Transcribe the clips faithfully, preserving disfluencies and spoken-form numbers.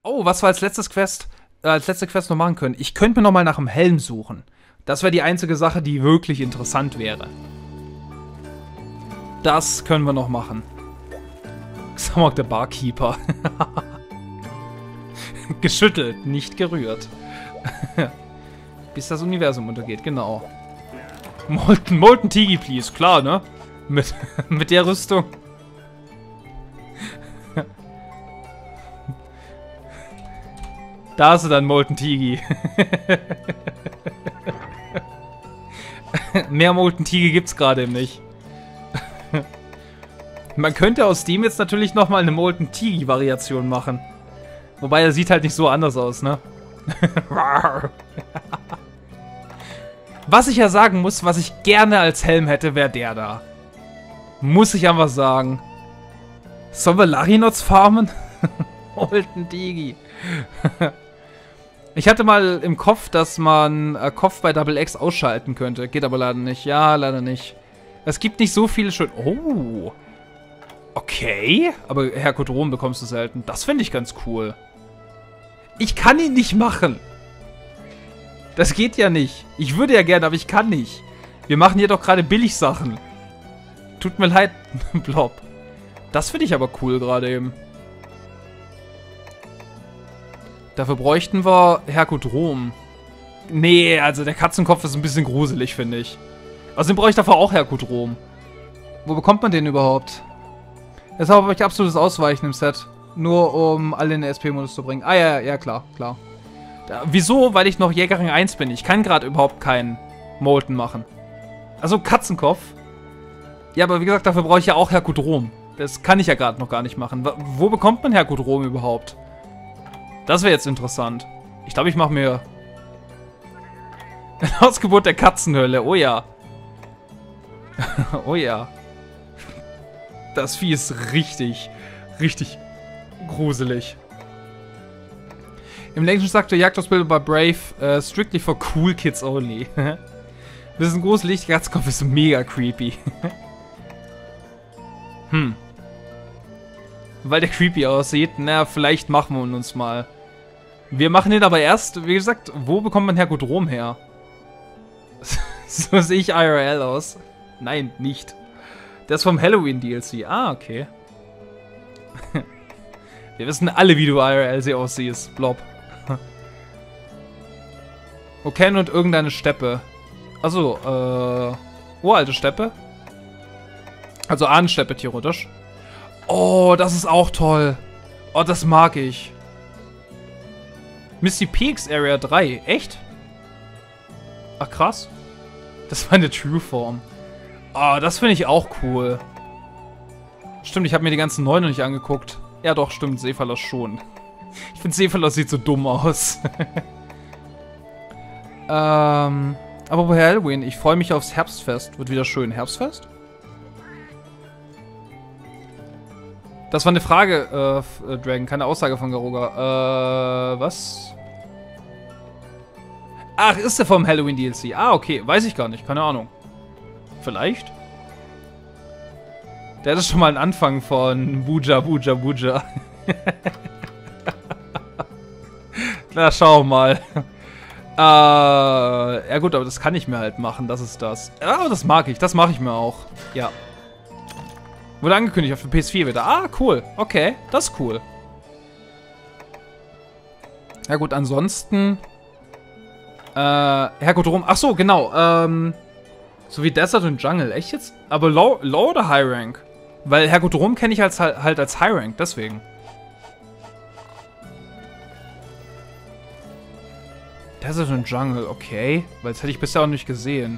Oh, was wir als letztes Quest, äh, als letzte Quest noch machen können. Ich könnte mir noch mal nach einem Helm suchen. Das wäre die einzige Sache, die wirklich interessant wäre. Das können wir noch machen. Xamok, der Barkeeper. Geschüttelt, nicht gerührt. Bis das Universum untergeht, genau. Molten, Molten Tigi, please. Klar, ne? Mit, mit der Rüstung. Da hast du dann Molten Tigi. Mehr Molten Tigi gibt's gerade nicht. Man könnte aus dem jetzt natürlich nochmal eine Molten Tigi-Variation machen. Wobei, er sieht halt nicht so anders aus, ne? Was ich ja sagen muss, was ich gerne als Helm hätte, wäre der da. Muss ich einfach sagen. Sollen wir Larinots farmen? Molten Tigi. Ich hatte mal im Kopf, dass man äh, Kopf bei Double X ausschalten könnte. Geht aber leider nicht. Ja, leider nicht. Es gibt nicht so viele schön... Oh. Okay. Aber Herkodrom bekommst du selten. Das finde ich ganz cool. Ich kann ihn nicht machen. Das geht ja nicht. Ich würde ja gerne, aber ich kann nicht. Wir machen hier doch gerade Billigsachen. Tut mir leid, Blob. Das finde ich aber cool gerade eben. Dafür bräuchten wir Herkodrom. Nee, also der Katzenkopf ist ein bisschen gruselig, finde ich. Außerdem brauche ich dafür auch Herkodrom. Wo bekommt man den überhaupt? Deshalb habe ich absolutes Ausweichen im Set. Nur um alle in den S P-Modus zu bringen. Ah ja, ja, klar, klar. Da, wieso? Weil ich noch Jägerin eins bin. Ich kann gerade überhaupt keinen Molten machen. Also Katzenkopf. Ja, aber wie gesagt, dafür brauche ich ja auch Herkodrom. Das kann ich ja gerade noch gar nicht machen. Wo bekommt man Herkodrom überhaupt? Das wäre jetzt interessant. Ich glaube, ich mache mir... Ein Ausgebot der Katzenhölle. Oh ja. Oh ja. Das Vieh ist richtig, richtig gruselig. Im Längsten sagte Jagdausbildung bei Brave, uh, strictly for cool kids only. Das ist ein gruselig, der Katzenkopf ist mega creepy. Hm. Weil der creepy aussieht, na, vielleicht machen wir ihn uns mal. Wir machen den aber erst, wie gesagt, wo bekommt man Herkodrom her? So sehe ich I R L aus. Nein, nicht. Der ist vom Halloween D L C. Ah, okay. Wir wissen alle, wie du I R L aussiehst, Blob. Okay, und irgendeine Steppe. Achso, äh... uralte Steppe? Also Ahnensteppe, theoretisch. Oh, das ist auch toll. Oh, das mag ich. Misty Peaks Area drei. Echt? Ach, krass. Das war eine True-Form. Oh, das finde ich auch cool. Stimmt, ich habe mir die ganzen neuen noch nicht angeguckt. Ja doch, stimmt, Sephalos schon. Ich finde, Sephalos sieht so dumm aus. ähm, aber bei Halloween, ich freue mich aufs Herbstfest. Wird wieder schön. Herbstfest? Das war eine Frage, äh, Dragon, keine Aussage von Garuga. Äh, was? Ach, ist der vom Halloween D L C? Ah, okay, weiß ich gar nicht, keine Ahnung. Vielleicht? Der ist schon mal ein Anfang von Buja, Buja, Buja. Na, schau mal. Äh, ja gut, aber das kann ich mir halt machen, das ist das. Ja, aber das mag ich, das mache ich mir auch. Ja. Wurde angekündigt auf der P S vier wieder. Ah, cool. Okay, das ist cool. Ja gut, ansonsten... Äh, Herkodrom. Ach so, genau. Ähm, so wie Desert und Jungle. Echt jetzt? Aber Low, low oder High Rank? Weil Herkodrom kenne ich als, halt als High Rank, deswegen. Desert und Jungle, okay. Weil das hätte ich bisher auch nicht gesehen.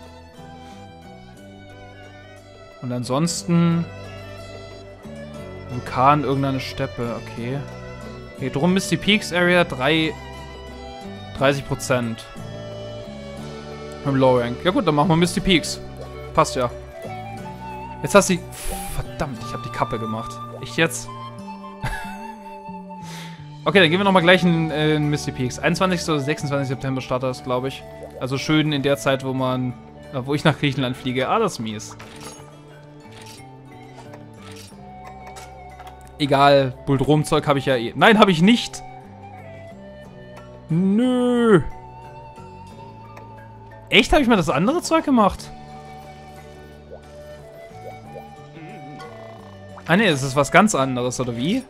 Und ansonsten... Vulkan, irgendeine Steppe, okay. Okay, drum Misty Peaks Area drei... dreißig Prozent. Im Low Rank. Ja gut, dann machen wir Misty Peaks. Passt ja. Jetzt hast du die... Verdammt, ich habe die Kappe gemacht. Ich jetzt? Okay, dann gehen wir nochmal gleich in, in Misty Peaks. einundzwanzigsten oder sechsundzwanzigsten September startet das, glaube ich. Also schön in der Zeit, wo man... Wo ich nach Griechenland fliege. Ah, das ist mies. Egal, Buldrom-Zeug habe ich ja eh. Nein, habe ich nicht! Nö. Echt? Habe ich mal das andere Zeug gemacht? Ah ne, das ist was ganz anderes, oder wie?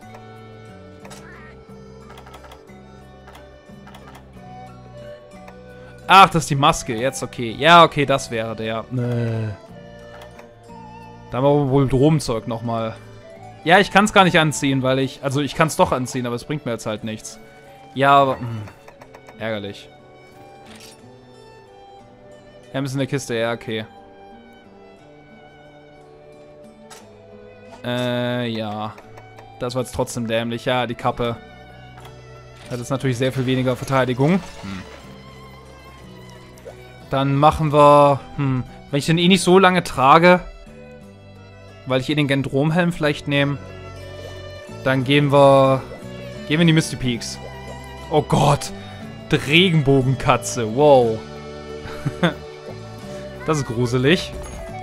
Ach, das ist die Maske. Jetzt okay. Ja, okay, das wäre der. Nee. Da haben wir wohl Dromzeug nochmal. Ja, ich kann es gar nicht anziehen, weil ich... Also, ich kann es doch anziehen, aber es bringt mir jetzt halt nichts. Ja, aber... Mh, ärgerlich. Ja, ist in der Kiste. Ja, okay. Äh, ja. Das war jetzt trotzdem dämlich. Ja, die Kappe. Das ist natürlich sehr viel weniger Verteidigung. Hm. Dann machen wir... Hm, wenn ich den eh nicht so lange trage, weil ich eh den Gendromhelm vielleicht nehme, dann gehen wir... Gehen wir in die Misty Peaks. Oh Gott. Die Regenbogenkatze. Wow. Das ist gruselig.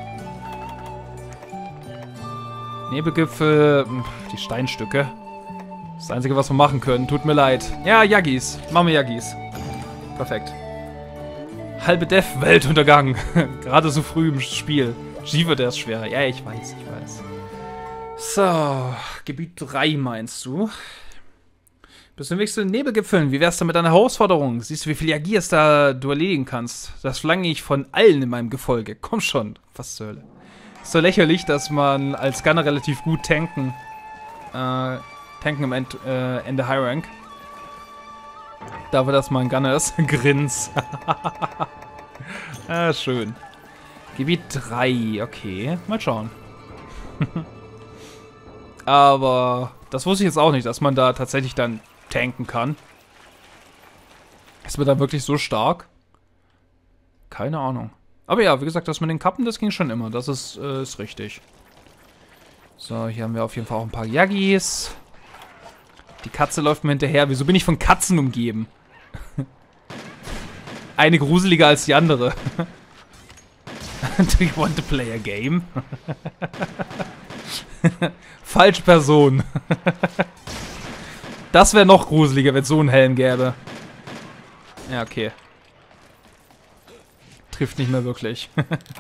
Nebelgipfel. Die Steinstücke. Das Einzige, was wir machen können. Tut mir leid. Ja, Yaggis. Machen wir Yaggis. Perfekt. Halbe Death, Weltuntergang. Gerade so früh im Spiel. G wird erst schwerer. Ja, ich weiß, ich weiß. So, Gebiet drei meinst du? Bis zum nächsten Nebelgipfeln. Wie wär's da mit deiner Herausforderung? Siehst du, wie viel Yagias da du erledigen kannst? Das verlange ich von allen in meinem Gefolge. Komm schon. Was zur Hölle. Ist so lächerlich, dass man als Gunner relativ gut tanken. Äh, tanken im End, äh, Ende High Rank. Dafür, dass man ein Gunner ist. Grins. Ah, schön. Gebiet drei. Okay, mal schauen. Aber das wusste ich jetzt auch nicht, dass man da tatsächlich dann tanken kann. Ist man da wirklich so stark? Keine Ahnung. Aber ja, wie gesagt, das mit den Kappen, das ging schon immer. Das ist, äh, ist richtig. So, hier haben wir auf jeden Fall auch ein paar Yaggis. Die Katze läuft mir hinterher. Wieso bin ich von Katzen umgeben? Eine gruseliger als die andere. Do you want to play a game? Falsche Person. Das wäre noch gruseliger, wenn es so einen Helm gäbe. Ja, okay. Trifft nicht mehr wirklich.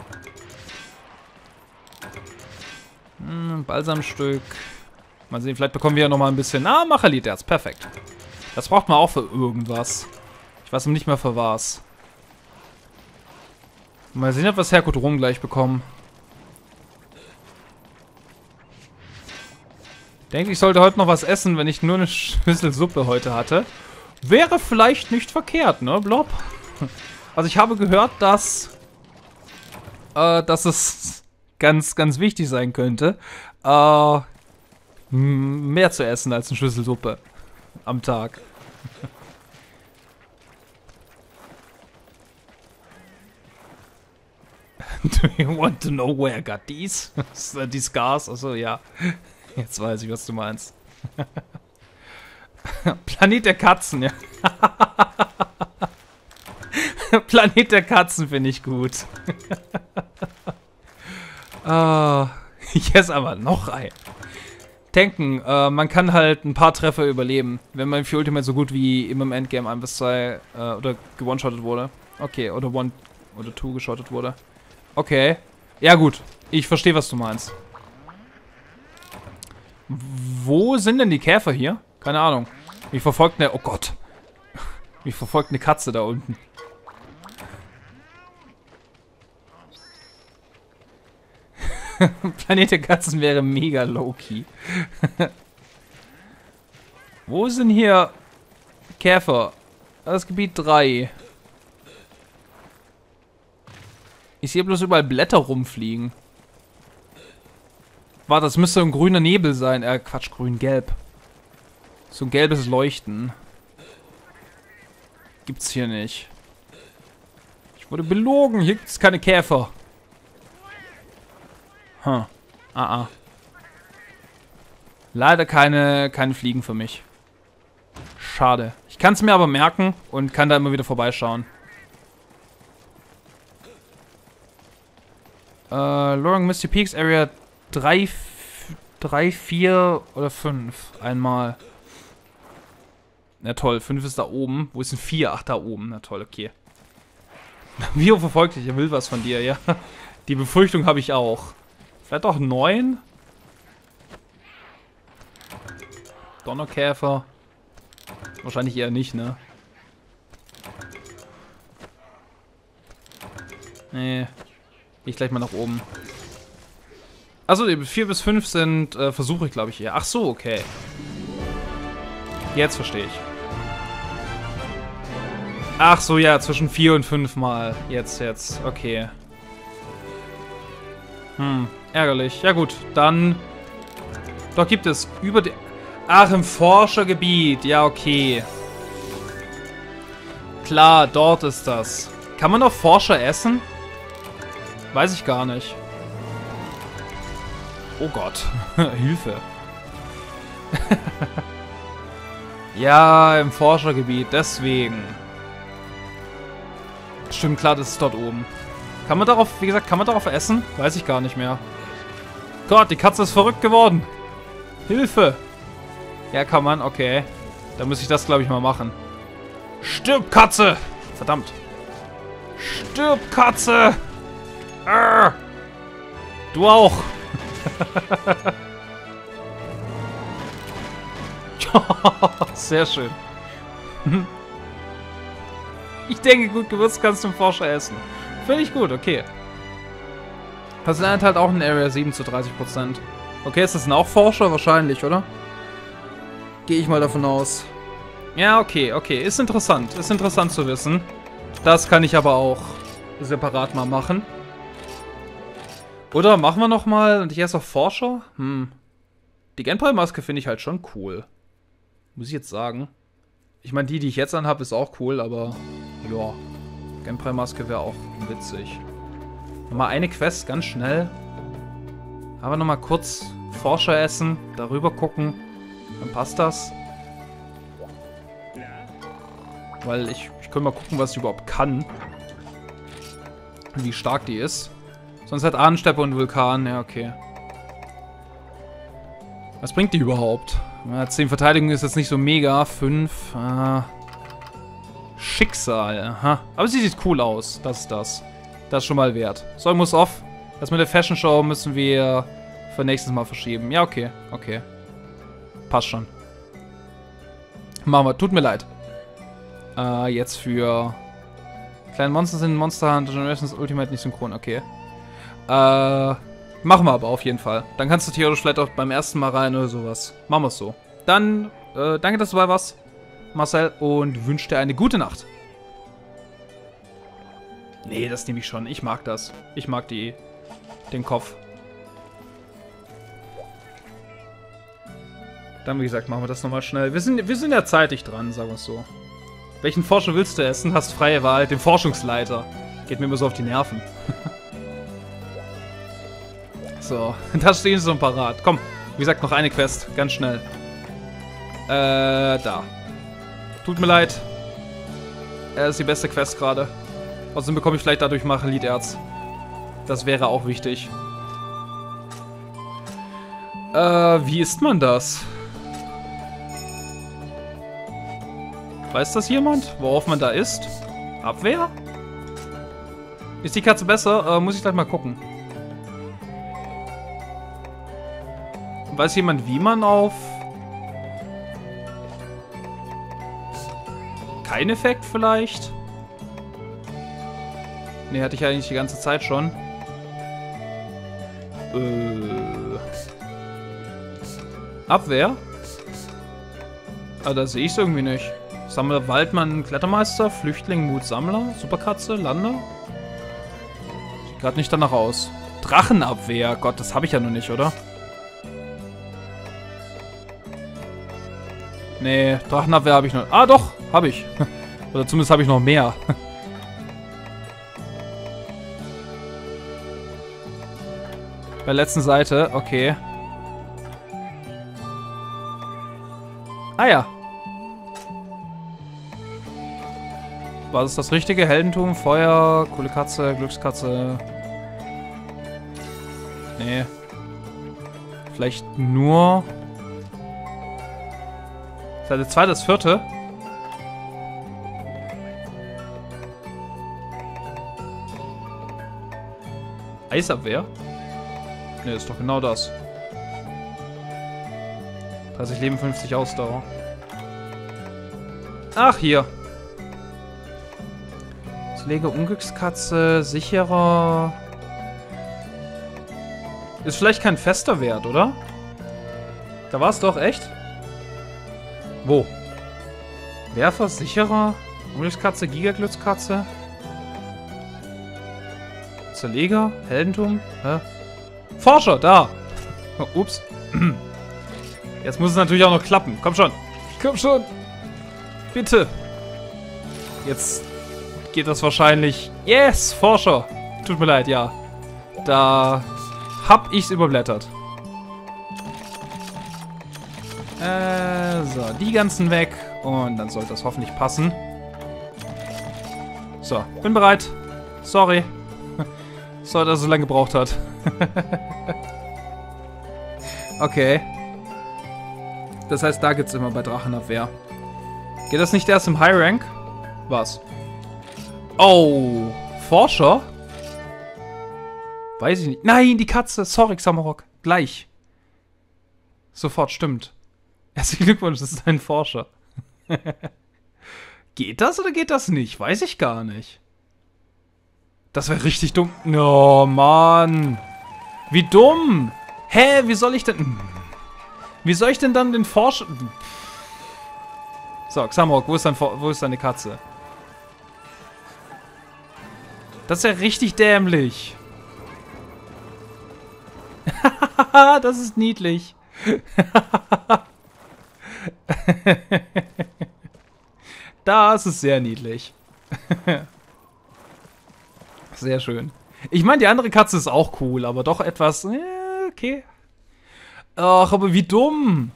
hm, Balsamstück. Mal sehen, vielleicht bekommen wir ja nochmal ein bisschen... Ah, Macherliterz, perfekt. Das braucht man auch für irgendwas. Ich weiß nicht mehr für was. Mal sehen, ob wir das Herkodrom gleich bekommen. Ich denke, ich sollte heute noch was essen, wenn ich nur eine Schüssel Suppe heute hatte. Wäre vielleicht nicht verkehrt, ne, Blob? Also ich habe gehört, dass... Äh, dass es ganz, ganz wichtig sein könnte, äh, mehr zu essen als eine Schüssel Suppe am Tag. Do you want to know where I got these? Die Scars? Achso, ja. Jetzt weiß ich, was du meinst. Planet der Katzen, ja. Planet der Katzen finde ich gut. uh, ich esse aber noch ein. Tanken, äh, man kann halt ein paar Treffer überleben, wenn man für Ultimate so gut wie im Endgame ein bis zwei äh, oder gewone-shottet wurde. Okay, oder one oder two geschottet wurde. Okay. Ja gut, ich verstehe, was du meinst. Wo sind denn die Käfer hier? Keine Ahnung. Mich verfolgt eine... Oh Gott. Mich verfolgt eine Katze da unten. Planet der Katzen wäre mega low-key. Wo sind hier Käfer? Das ist Gebiet drei. Ich sehe bloß überall Blätter rumfliegen. Warte, das müsste ein grüner Nebel sein. Äh, Quatsch, grün-gelb. So ein gelbes Leuchten. Gibt's hier nicht. Ich wurde belogen. Hier gibt's keine Käfer. Hm. Ah, ah. Leider keine, keine Fliegen für mich. Schade. Ich kann es mir aber merken und kann da immer wieder vorbeischauen. Äh, Loring Misty Peaks Area drei, vier oder fünf. Einmal. Na toll, fünf ist da oben. Wo ist denn vier? Ach, da oben. Na toll, okay. Vio verfolgt dich, er will was von dir, ja. Die Befürchtung habe ich auch. Vielleicht auch neun? Donnerkäfer. Wahrscheinlich eher nicht, ne? Nee. Geh ich gleich mal nach oben. Achso, die vier bis fünf sind äh, Versuche ich, glaube ich, eher. Ach so, okay. Jetzt verstehe ich. Ach so, ja, zwischen vier und fünf Mal. Jetzt, jetzt. Okay. Hm, ärgerlich. Ja gut, dann... Doch gibt es über die... Ach, im Forschergebiet. Ja, okay. Klar, dort ist das. Kann man noch Forscher essen? Weiß ich gar nicht. Oh Gott. Hilfe. Ja, im Forschergebiet. Deswegen. Stimmt, klar, das ist dort oben. Kann man darauf, wie gesagt, kann man darauf essen? Weiß ich gar nicht mehr. Gott, die Katze ist verrückt geworden. Hilfe. Ja, kann man, okay. Dann muss ich das, glaube ich, mal machen. Stirb, Katze! Verdammt. Stirb, Katze! Arr. Du auch. Sehr schön. Ich denke, gut gewürzt kannst du im Forscher essen. Finde ich gut, okay. Das lernt halt auch in Area sieben zu dreißig Prozent. Okay, ist das denn auch Forscher? Wahrscheinlich, oder? Gehe ich mal davon aus. Ja, okay, okay. Ist interessant. Ist interessant zu wissen. Das kann ich aber auch separat mal machen. Oder machen wir nochmal und ich erst auf Forscher? Hm. Die Genpei-Maske finde ich halt schon cool. Muss ich jetzt sagen. Ich meine, die, die ich jetzt anhabe, ist auch cool, aber ja. Genpei-Maske wäre auch witzig. Nochmal eine Quest, ganz schnell. Aber nochmal kurz Forscher essen, darüber gucken. Dann passt das. Weil ich, ich könnte mal gucken, was sie überhaupt kann. Und wie stark die ist. Sonst hat Ahnensteppe und Vulkan. Ja, okay. Was bringt die überhaupt? Ja, zehn Verteidigung ist jetzt nicht so mega. fünf. Äh, Schicksal. Aha. Aber sie sieht cool aus. Das ist das. Das ist schon mal wert. So, muss off. Das mit der Fashion Show müssen wir für nächstes Mal verschieben. Ja, okay. Okay. Passt schon. Machen wir. Tut mir leid. Äh, jetzt für... Kleine Monster sind Monster Hunter Generations Ultimate nicht synchron. Okay. Äh... Machen wir aber auf jeden Fall. Dann kannst du theoretisch vielleicht auch beim ersten Mal rein oder sowas. Machen wir es so. Dann, äh, danke, dass du dabei warst, Marcel, und wünsche dir eine gute Nacht. Nee, das nehme ich schon. Ich mag das. Ich mag die, den Kopf. Dann, wie gesagt, machen wir das nochmal schnell. Wir sind, wir sind ja zeitig dran, sagen wir es so. Welchen Forscher willst du essen? Hast freie Wahl. Den Forschungsleiter. Geht mir immer so auf die Nerven. So, da stehen sie so parat. Komm, wie gesagt, noch eine Quest. Ganz schnell. Äh, da. Tut mir leid. Er ist die beste Quest gerade. Außerdem bekomme ich vielleicht dadurch Macheliterz. Das wäre auch wichtig. Äh, wie isst man das? Weiß das jemand? Worauf man da isst? Abwehr? Ist die Katze besser? Äh, muss ich gleich mal gucken. Weiß jemand, wie man auf... Kein Effekt vielleicht? Ne, hatte ich eigentlich die ganze Zeit schon. Äh... Abwehr? Ah, da sehe ich es irgendwie nicht. Sammler, Waldmann, Klettermeister, Flüchtling, Mut, Sammler, Superkatze, Lander. Sieht gerade nicht danach aus. Drachenabwehr. Gott, das habe ich ja noch nicht, oder? Nee, Drachenabwehr habe ich noch. Ah, doch, habe ich. Oder zumindest habe ich noch mehr. Bei der letzten Seite, okay. Ah ja. War das das Richtige? Heldentum, Feuer, coole Katze, Glückskatze. Nee. Vielleicht nur... Seite zwei, das vierte. Eisabwehr? Ne, ist doch genau das. dreißig Leben, fünfzig Ausdauer. Ach, hier. Pflege, Unglückskatze, sicherer. Ist vielleicht kein fester Wert, oder? Da war es doch, echt? Wo? Werfer, sicherer, Unglückskatze, Gigaglückskatze. Zerleger, Heldentum, hä? Forscher, da! Oh, ups. Jetzt muss es natürlich auch noch klappen. Komm schon. Komm schon. Bitte. Jetzt geht das wahrscheinlich... Yes, Forscher. Tut mir leid, ja. Da hab ich's überblättert. Äh, so, die ganzen weg. Und dann sollte das hoffentlich passen. So, bin bereit. Sorry. Sorry, dass es so lange gebraucht hat. Okay. Das heißt, da gibt's immer bei Drachenabwehr. Geht das nicht erst im High Rank? Was? Oh, Forscher? Weiß ich nicht. Nein, die Katze. Sorry, Xamarok. Gleich. Sofort, stimmt. Herzlichen Glückwunsch, das ist ein Forscher. Geht das oder geht das nicht? Weiß ich gar nicht. Das wäre richtig dumm. Oh, Mann. Wie dumm. Hä, wie soll ich denn... Wie soll ich denn dann den Forscher... So, Xamarok, wo ist, dein, wo ist deine Katze? Das ist ja richtig dämlich. Das ist niedlich. Das ist sehr niedlich. Sehr schön. Ich meine, die andere Katze ist auch cool, aber doch etwas... Äh, okay. Ach, aber wie dumm.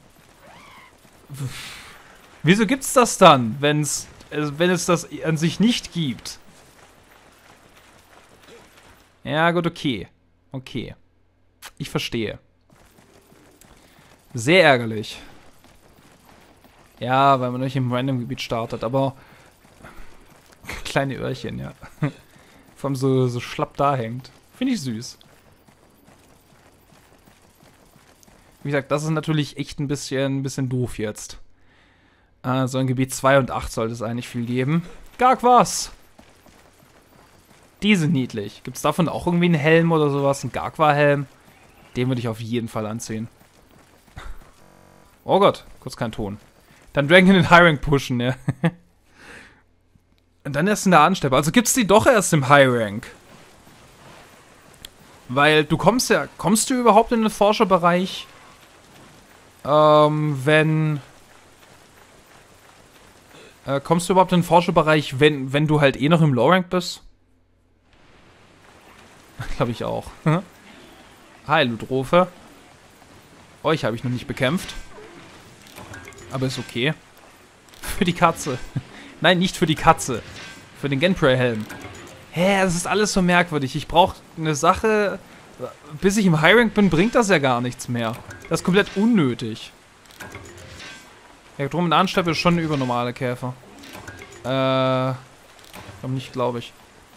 Wieso gibt's das dann, wenn's, wenn es das an sich nicht gibt? Ja, gut, okay. Okay. Ich verstehe. Sehr ärgerlich. Ja, weil man nicht im Random-Gebiet startet, aber... Kleine Öhrchen, ja. Vor allem so, so schlapp da hängt. Finde ich süß. Wie gesagt, das ist natürlich echt ein bisschen, ein bisschen doof jetzt. Äh, so in Gebiet zwei und acht sollte es eigentlich viel geben. Gar was! Die sind niedlich. Gibt es davon auch irgendwie einen Helm oder sowas? Ein Garqua-Helm? Den würde ich auf jeden Fall anziehen. Oh Gott, kurz kein Ton. Dann Dragon in den High Rank pushen, ja. Und dann erst in der Ansteppe. Also gibt's die doch erst im High Rank. Weil du kommst ja... Kommst du überhaupt in den Forscherbereich? Ähm, wenn... Äh, kommst du überhaupt in den Forscherbereich, wenn, wenn du halt eh noch im Low Rank bist? Glaube ich auch. Hi, Ludrofe. Euch habe ich noch nicht bekämpft. Aber ist okay. Für die Katze. Nein, nicht für die Katze. Für den Genpray-Helm. Hä, das ist alles so merkwürdig. Ich brauche eine Sache... Bis ich im High Rank bin, bringt das ja gar nichts mehr. Das ist komplett unnötig. Ja, drum in Ansteppe ist schon ein übernormale Käfer. Äh... Glaub nicht, glaube ich.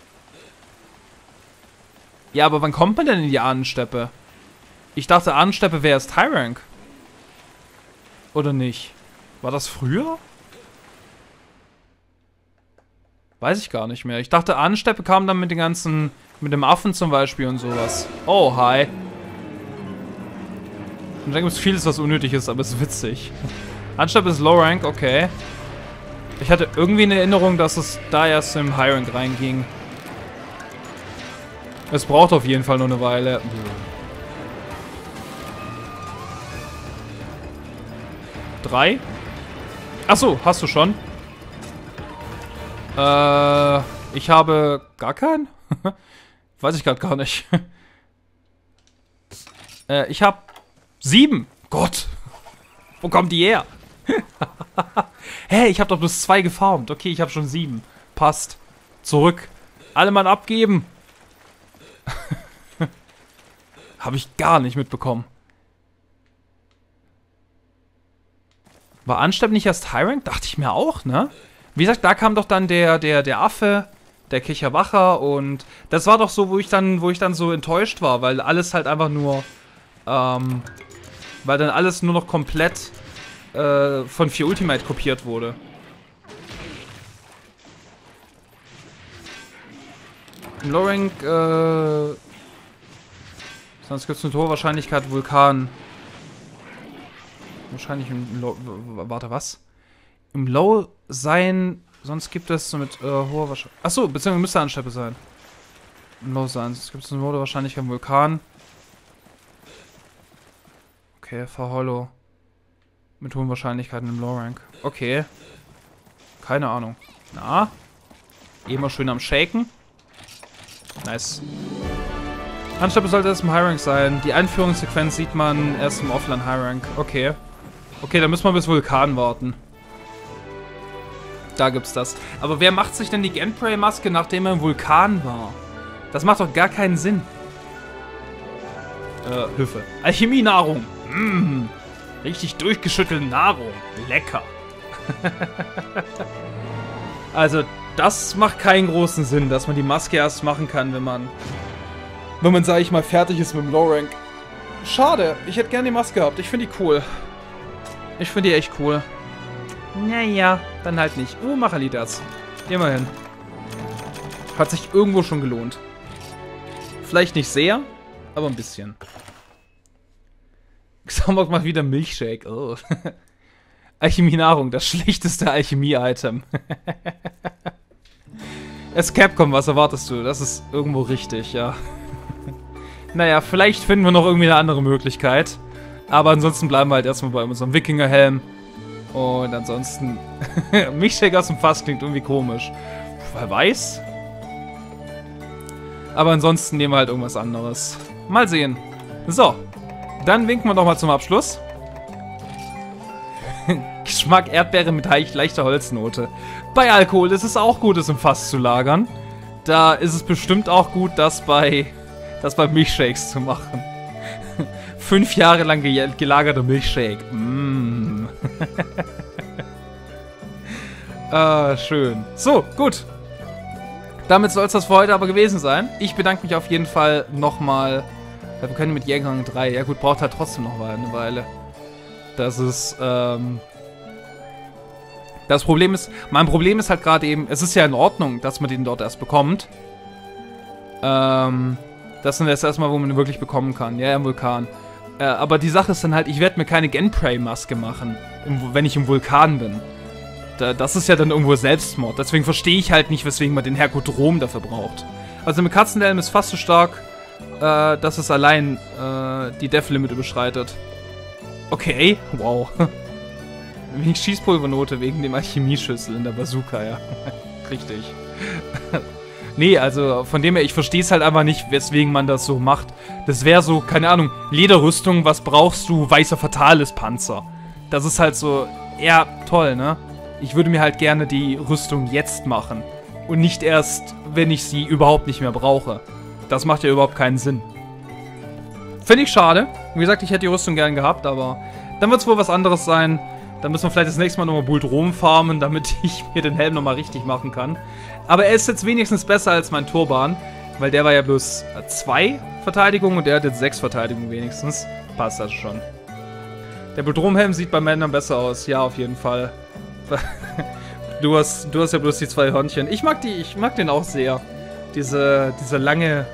Ja, aber wann kommt man denn in die Ahnensteppe? Ich dachte, Ahnensteppe wäre erst High Rank. Oder nicht? War das früher? Weiß ich gar nicht mehr. Ich dachte, Ahnensteppe kam dann mit den ganzen... Mit dem Affen zum Beispiel und sowas. Oh, hi. Und dann gibt es vieles, was unnötig ist, aber es ist witzig. Ahnensteppe ist Low Rank, okay. Ich hatte irgendwie eine Erinnerung, dass es da erst im High Rank reinging. Es braucht auf jeden Fall nur eine Weile. Drei? Achso, hast du schon? Äh, ich habe gar keinen? Weiß ich gerade gar nicht. äh, ich habe sieben. Gott. Wo kommt die her? Hey, ich habe doch bloß zwei gefarmt. Okay, ich habe schon sieben. Passt. Zurück. Alle Mann abgeben. Habe ich gar nicht mitbekommen. War Ansteppe nicht erst High Rank? Dachte ich mir auch, ne? Wie gesagt, da kam doch dann der, der, der Affe der Kicherwacher und das war doch so, wo ich dann, wo ich dann so enttäuscht war, weil alles halt einfach nur, ähm, weil dann alles nur noch komplett äh, von vier Ultimate kopiert wurde. Im Low Rank, äh, sonst gibt es eine hohe Wahrscheinlichkeit Vulkan. Wahrscheinlich im Low, warte, was? Im Low sein, sonst gibt es mit äh, hoher Wahrscheinlichkeit, achso, beziehungsweise müsste Ansteppe sein. Im Low sein, sonst gibt es eine hohe Wahrscheinlichkeit Vulkan. Okay, Verhollow. Mit hohen Wahrscheinlichkeiten im Low Rank. Okay. Keine Ahnung. Na? Immer schön am Shaken. Nice. Ansteppe sollte es im High Rank sein. Die Einführungssequenz sieht man erst im Offline High Rank. Okay. Okay, dann müssen wir bis Vulkan warten. Da gibt's das. Aber wer macht sich denn die Genpray-Maske, nachdem er im Vulkan war? Das macht doch gar keinen Sinn. Äh, Hilfe. Alchemie-Nahrung. Mmh. Richtig durchgeschüttelte Nahrung. Lecker. Also, das macht keinen großen Sinn, dass man die Maske erst machen kann, wenn man, wenn man, sag ich mal, fertig ist mit dem Low Rank. Schade. Ich hätte gerne die Maske gehabt. Ich finde die cool. Ich finde die echt cool. Naja, dann halt nicht. Oh, Machalitas. Immerhin. Hat sich irgendwo schon gelohnt. Vielleicht nicht sehr, aber ein bisschen. Xamok macht wieder Milchshake. Oh. Alchemie-Nahrung, das schlechteste Alchemie-Item. Es ist Capcom, was erwartest du? Das ist irgendwo richtig, ja. Naja, vielleicht finden wir noch irgendwie eine andere Möglichkeit. Aber ansonsten bleiben wir halt erstmal bei unserem Wikingerhelm. Und ansonsten... Milchshake aus dem Fass klingt irgendwie komisch. Wer weiß? Aber ansonsten nehmen wir halt irgendwas anderes. Mal sehen. So. Dann winken wir noch mal zum Abschluss. Geschmack Erdbeere mit leichter Holznote. Bei Alkohol ist es auch gut, es im Fass zu lagern. Da ist es bestimmt auch gut, das bei, das bei Milchshakes zu machen. Fünf Jahre lang ge gelagerter Milchshake. Mm. Ah, schön. So, gut. Damit soll es das für heute aber gewesen sein. Ich bedanke mich auf jeden Fall nochmal. Ja, wir können mit Jägerrang drei. Ja gut, braucht halt trotzdem noch eine Weile. Das ist, ähm... Das Problem ist, mein Problem ist halt gerade eben, es ist ja in Ordnung, dass man den dort erst bekommt. Ähm, das ist das erstmal, wo man ihn wirklich bekommen kann. Ja, im Vulkan. Äh, aber die Sache ist dann halt, ich werde mir keine Genpray-Maske machen, im, wenn ich im Vulkan bin. Da, das ist ja dann irgendwo Selbstmord. Deswegen verstehe ich halt nicht, weswegen man den Herkudrom dafür braucht. Also mit Katzenhelm ist fast so stark, äh, dass es allein äh, die Death-Limit überschreitet. Okay, wow. Wenig Schießpulvernote wegen dem Alchemieschüssel in der Bazooka, ja. Richtig. Nee, also von dem her, ich verstehe es halt einfach nicht, weswegen man das so macht. Das wäre so, keine Ahnung, Lederrüstung, was brauchst du? Weißer Fatalis-Panzer. Das ist halt so, ja, toll, ne? Ich würde mir halt gerne die Rüstung jetzt machen. Und nicht erst, wenn ich sie überhaupt nicht mehr brauche. Das macht ja überhaupt keinen Sinn. Finde ich schade. Wie gesagt, ich hätte die Rüstung gern gehabt, aber dann wird es wohl was anderes sein. Dann müssen wir vielleicht das nächste Mal nochmal Buldrom farmen, damit ich mir den Helm nochmal richtig machen kann. Aber er ist jetzt wenigstens besser als mein Turban, weil der war ja bloß zwei Verteidigungen und der hat jetzt sechs Verteidigungen wenigstens. Passt das schon. Der Buldromhelm sieht bei Männern besser aus. Ja, auf jeden Fall. Du hast, du hast ja bloß die zwei Hörnchen. Ich mag die, ich mag den auch sehr. Diese, diese lange...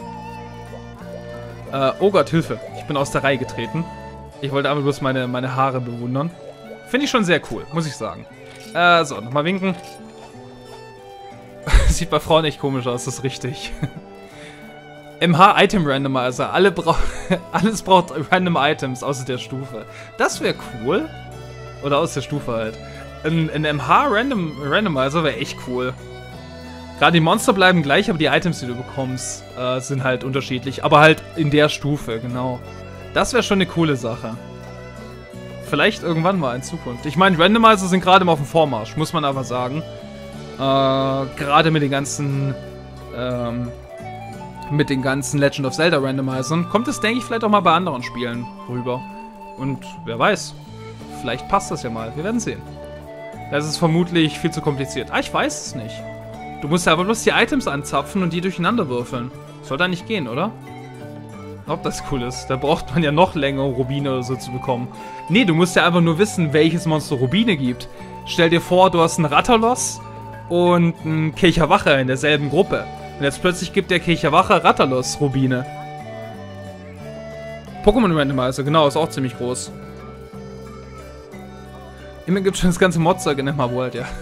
Äh, oh Gott, Hilfe. Ich bin aus der Reihe getreten. Ich wollte einfach bloß meine, meine Haare bewundern. Finde ich schon sehr cool, muss ich sagen. Äh, so, nochmal winken. Sieht bei Frauen echt komisch aus, das ist richtig. M H-Item Randomizer. Alle bra alles braucht Random Items außer der Stufe. Das wäre cool. Oder aus der Stufe halt. Ein, ein M H-Random Randomizer wäre echt cool. Gerade die Monster bleiben gleich, aber die Items, die du bekommst, äh, sind halt unterschiedlich. Aber halt in der Stufe, genau. Das wäre schon eine coole Sache. Vielleicht irgendwann mal in Zukunft. Ich meine, Randomizer sind gerade mal auf dem Vormarsch, muss man aber sagen. Äh, gerade mit den ganzen, ähm, mit den ganzen Legend of Zelda Randomizern kommt es, denke ich, vielleicht auch mal bei anderen Spielen rüber. Und wer weiß, vielleicht passt das ja mal. Wir werden sehen. Das ist vermutlich viel zu kompliziert. Ah, ich weiß es nicht. Du musst ja aber bloß die Items anzapfen und die durcheinander würfeln. Soll da nicht gehen, oder? Ob das cool ist. Da braucht man ja noch länger, Rubine oder so zu bekommen. Nee, du musst ja einfach nur wissen, welches Monster Rubine gibt. Stell dir vor, du hast einen Rathalos und einen Kircherwache in derselben Gruppe. Und jetzt plötzlich gibt der Kircherwache Rathalos Rubine. Pokémon Randomizer, genau, ist auch ziemlich groß. Immerhin gibt es schon das ganze Modzeug in Emma World, ja.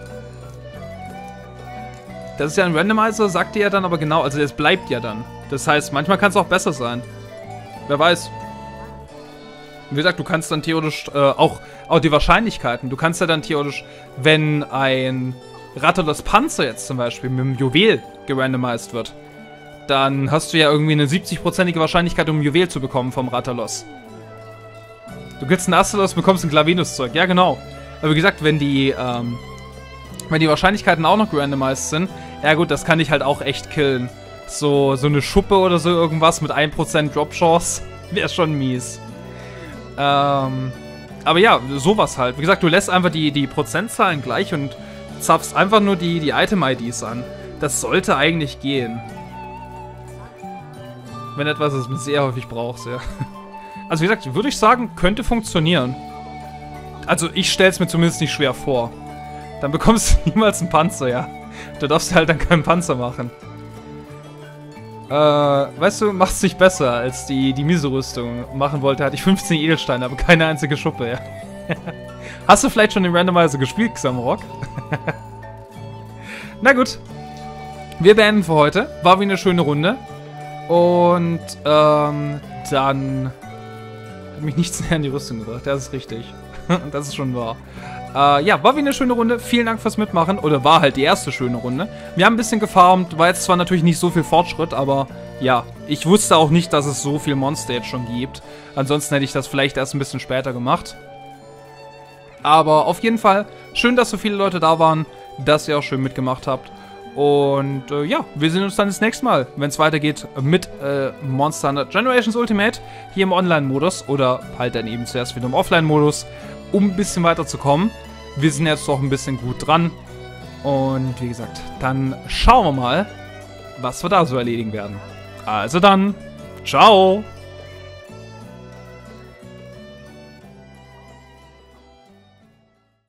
Das ist ja ein Randomizer, sagt dir ja dann aber genau, also das bleibt ja dann. Das heißt, manchmal kann es auch besser sein. Wer weiß. Wie gesagt, du kannst dann theoretisch äh, auch, auch die Wahrscheinlichkeiten, du kannst ja dann theoretisch, wenn ein Rathalos Panzer jetzt zum Beispiel mit dem Juwel gerandomized wird, dann hast du ja irgendwie eine siebzig-prozentige Wahrscheinlichkeit, um ein Juwel zu bekommen vom Rathalos. Du kriegst einen Astalos, bekommst ein Glavenus-Zeug. Ja, genau. Aber wie gesagt, wenn die, ähm, wenn die Wahrscheinlichkeiten auch noch gerandomized sind, ja gut, das kann ich halt auch echt killen. So, so eine Schuppe oder so irgendwas mit ein Prozent Drop-Chance wäre schon mies. Ähm, aber ja, sowas halt. Wie gesagt, du lässt einfach die, die Prozentzahlen gleich und zapfst einfach nur die, die Item-I Ds an. Das sollte eigentlich gehen. Wenn etwas ist, mit sehr häufig brauchst, ja. Also wie gesagt, würde ich sagen, könnte funktionieren. Also ich stell's mir zumindest nicht schwer vor. Dann bekommst du niemals einen Panzer, ja. Du darfst halt dann keinen Panzer machen. Äh, weißt du, macht's nicht besser, als die, die Miso-Rüstung machen wollte. Hatte ich fünfzehn Edelsteine, aber keine einzige Schuppe, ja. Hast du vielleicht schon den Randomizer gespielt, Xamrock? Na gut. Wir beenden für heute. War wie eine schöne Runde. Und, ähm, dann hat mich nichts näher in die Rüstung gebracht. Das ist richtig. Das ist schon wahr. Äh, ja, war wie eine schöne Runde. Vielen Dank fürs Mitmachen. Oder war halt die erste schöne Runde. Wir haben ein bisschen gefarmt. War jetzt zwar natürlich nicht so viel Fortschritt, aber ja, ich wusste auch nicht, dass es so viel Monster jetzt schon gibt. Ansonsten hätte ich das vielleicht erst ein bisschen später gemacht. Aber auf jeden Fall, schön, dass so viele Leute da waren, dass ihr auch schön mitgemacht habt. Und äh, ja, wir sehen uns dann das nächste Mal, wenn es weitergeht mit äh, Monster Hunter Generations Ultimate hier im Online-Modus oder halt dann eben zuerst wieder im Offline-Modus, um ein bisschen weiterzukommen. Wir sind jetzt doch ein bisschen gut dran. Und wie gesagt, dann schauen wir mal, was wir da so erledigen werden. Also dann, ciao!